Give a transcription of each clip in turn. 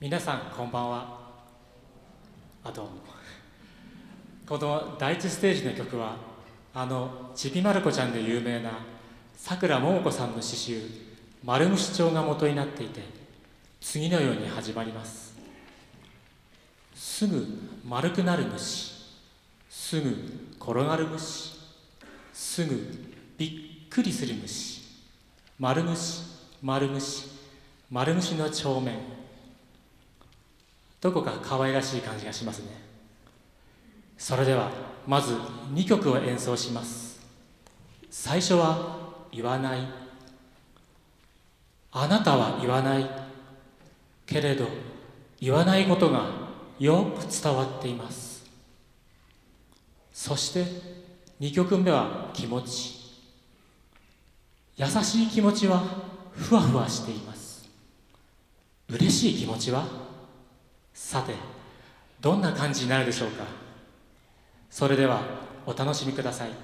皆さんこんばんは。どうも。この第一ステージの曲はちびまる子ちゃんで有名なさくらももこさんの詩集「丸虫帳」が元になっていて、次のように始まります。すぐ丸くなる虫、すぐ転がる虫、すぐびっくりする虫、丸虫丸虫丸虫の帳面。どこか可愛らしい感じがしますね。それではまず2曲を演奏します。最初は言わない。あなたは言わないけれど、言わないことがよく伝わっています。そして2曲目は気持ち。優しい気持ちはふわふわしています。嬉しい気持ちはさてどんな感じになるでしょうか。それではお楽しみください。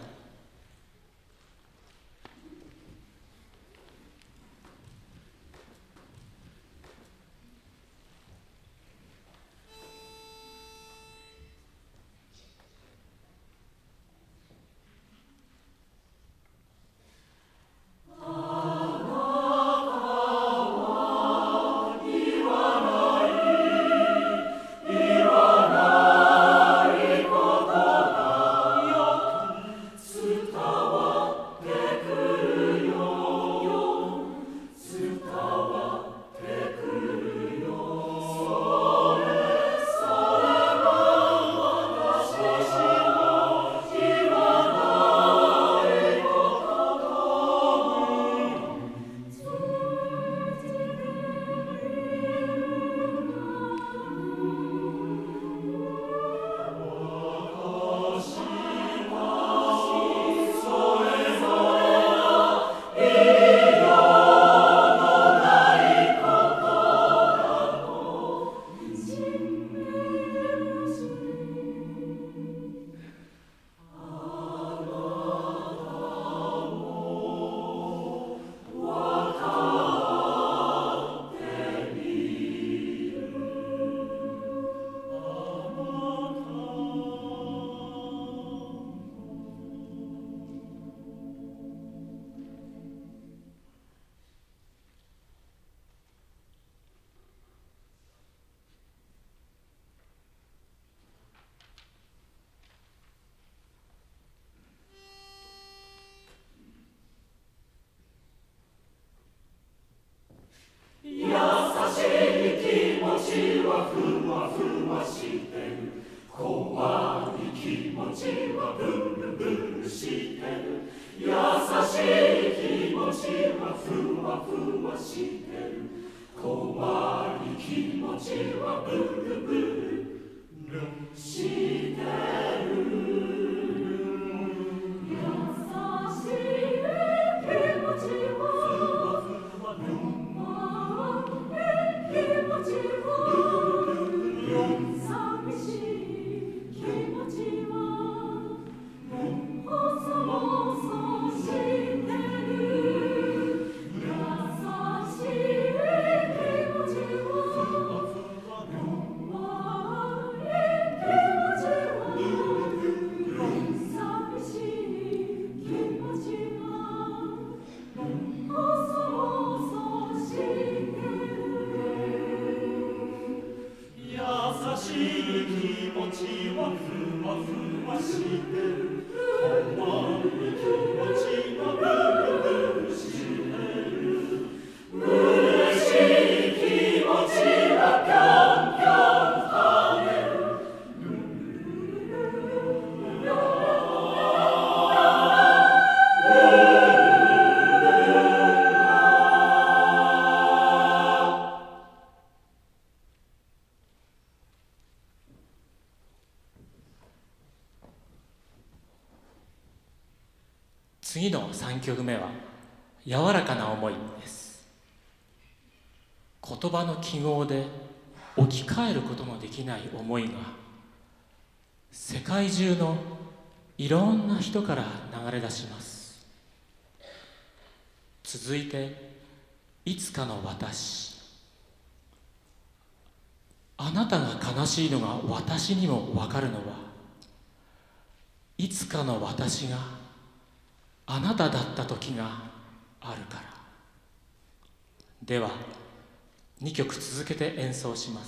次の3曲目は柔らかな思いです。言葉の記号で置き換えることのできない思いが世界中のいろんな人から流れ出します。続いていつかの私。 あなたが悲しいのが私にもわかるのはいつかの私があなただった時があるから。では2曲続けて演奏します。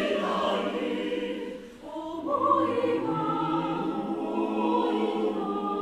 思いが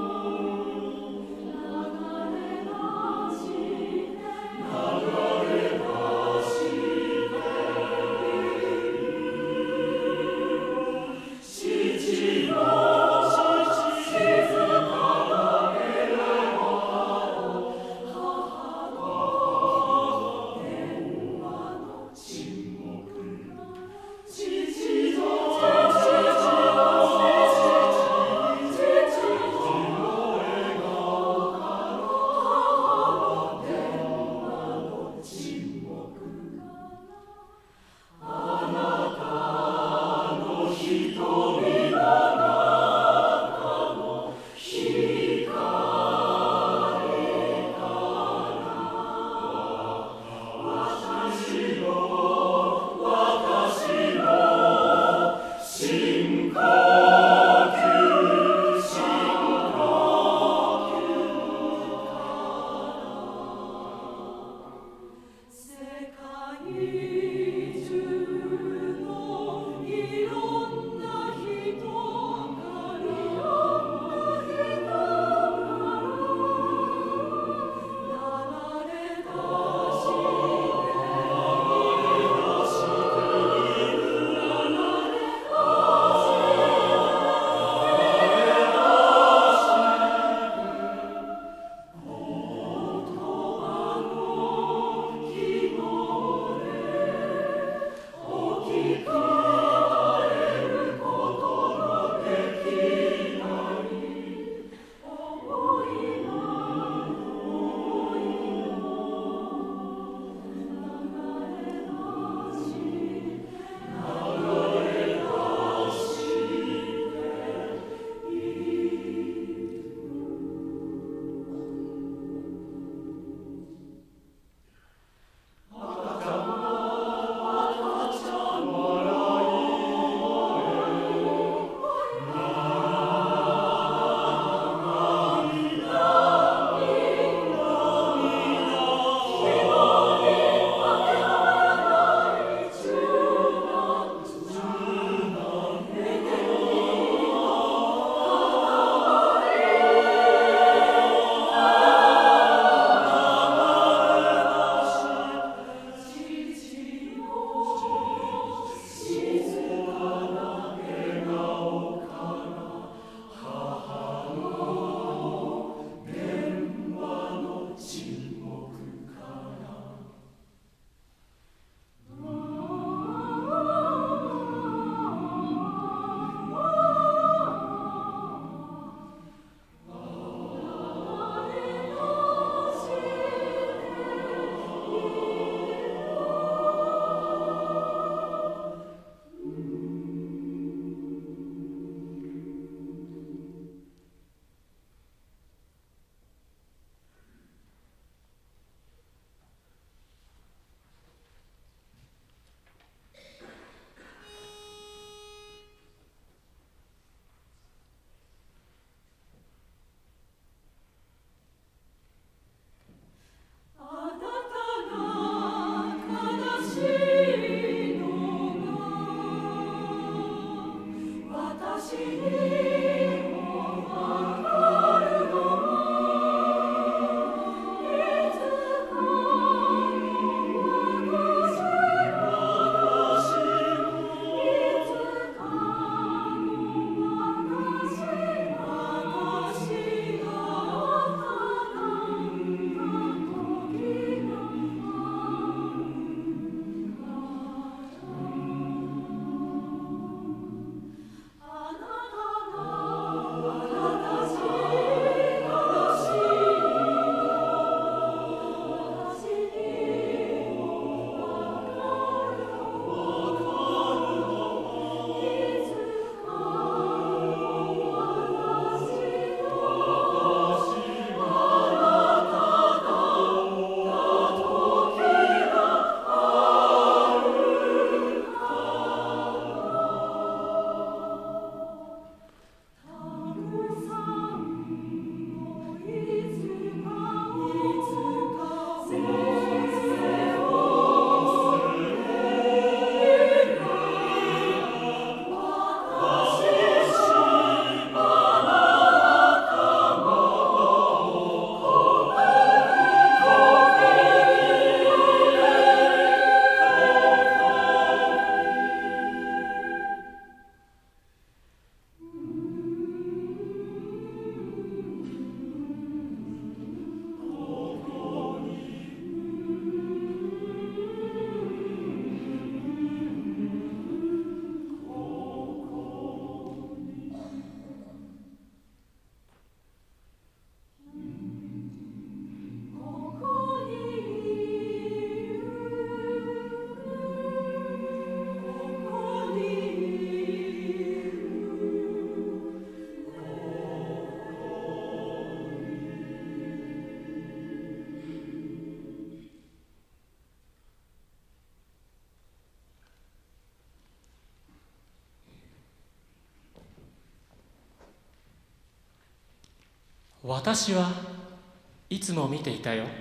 私はいつも見ていたよ。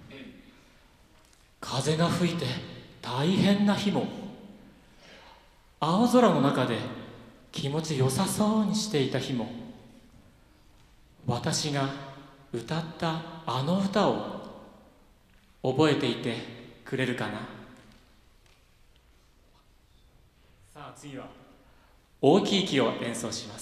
風が吹いて大変な日も、青空の中で気持ちよさそうにしていた日も、私が歌ったあの歌を覚えていてくれるかな。さあ次は大きい木を演奏します。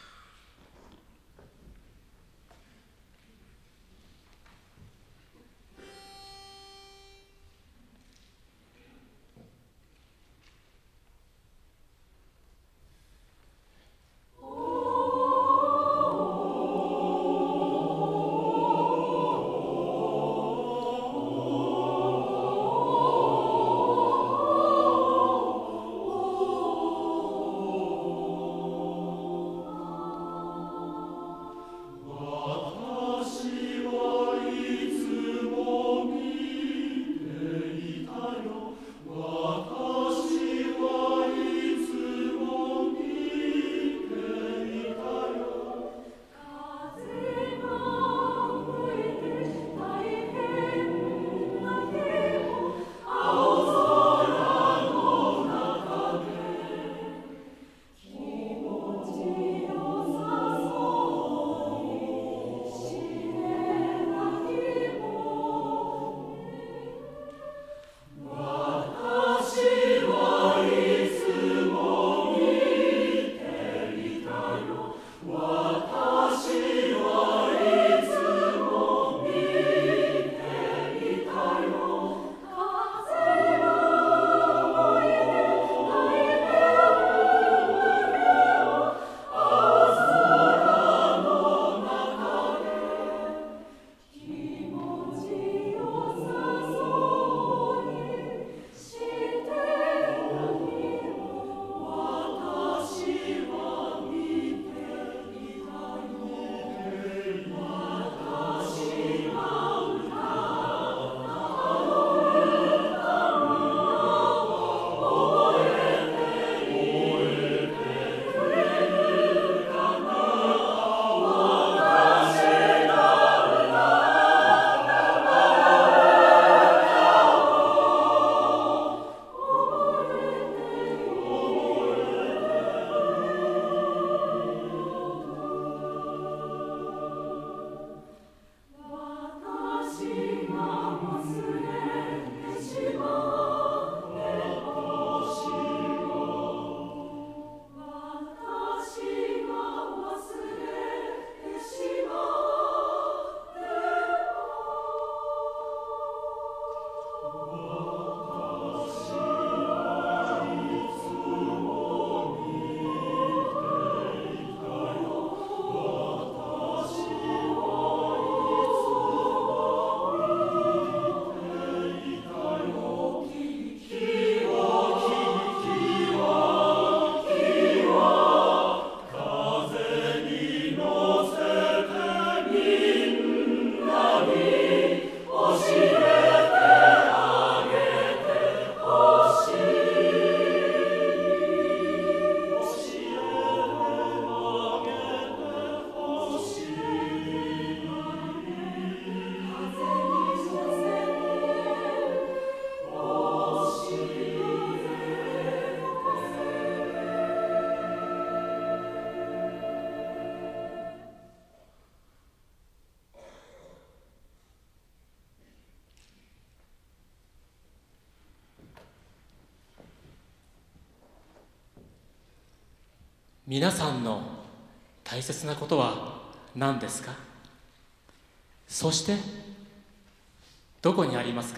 皆さんの大切なことは何ですか？そしてどこにありますか？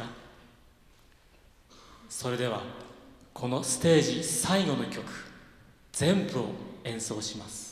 それではこのステージ最後の曲全部を演奏します。